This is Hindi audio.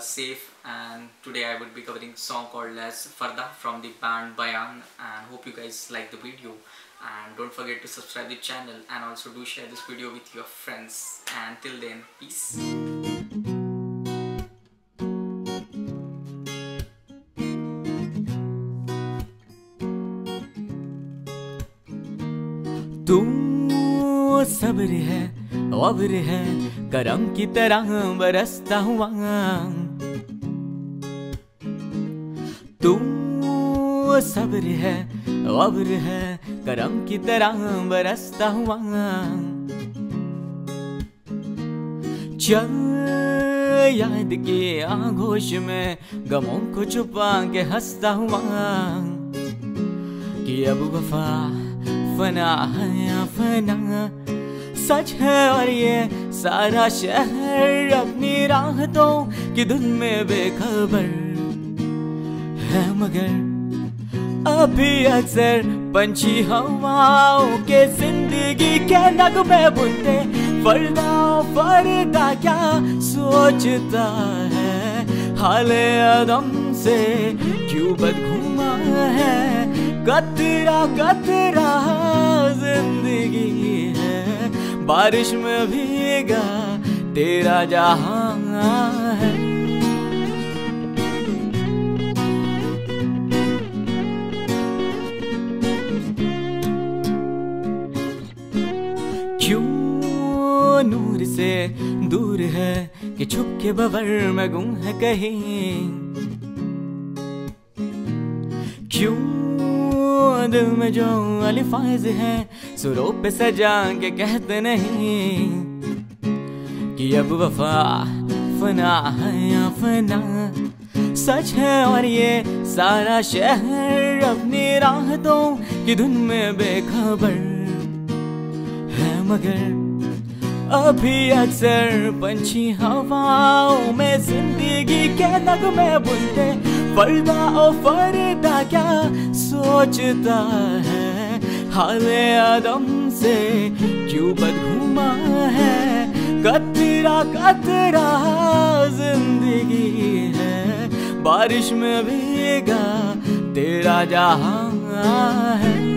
safe, and today I would be covering song called as Farda from the band Bayan, and hope you guys like the video. And don't forget to subscribe the channel and also do share this video with your friends. And till then, peace. तू सब्र है वब्र है करम की तरह बरसता हुआ, तू सब्र है वब्र है करम की तरह बरसता हुआ। चल याद के आगोश में गमों को छुपा के हंसता हुआ कि अब वफा फना है फना सच है, और ये सारा शहर अपनी राहतों की धुन में बेखबर है। मगर अभी अक्सर पंछी हवाओं के जिंदगी के नगमे बुनते, फरदा फरदा क्या सोचता है, हाले अदम से क्यों बदगुमा है। कतरा कतरा जिंदगी है, बारिश में भीगा तेरा जहां है। क्यों नूर से दूर है कि छुप के बवर में गुम है कहीं, क्यों दिल में जो अल्फाज है सुरों पे सजा के कहते नहीं कि अब वफा फना है या फना सच है, और ये सारा शहर अपनी राहतों की धुन में बेखबर है। मगर अभी अक्सर पंछी हवाओं में जिंदगी के नगमे बुनते, फरदा ओ फरदा क्या सोचता है, हाले आदम से क्यों बदगुमा है। कतरा कतरा जिंदगी है, बारिश में भीगा तेरा जहां है।